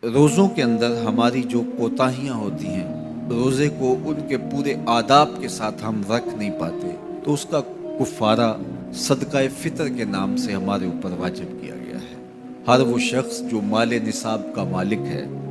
रोज़ों के अंदर हमारी जो कोताहियाँ होती हैं, रोज़े को उनके पूरे आदाब के साथ हम रख नहीं पाते, तो उसका कुफ़ारा सदक़ाए फ़ितर के नाम से हमारे ऊपर वाजिब किया गया है। हर वो शख्स जो माल निसाब का मालिक है,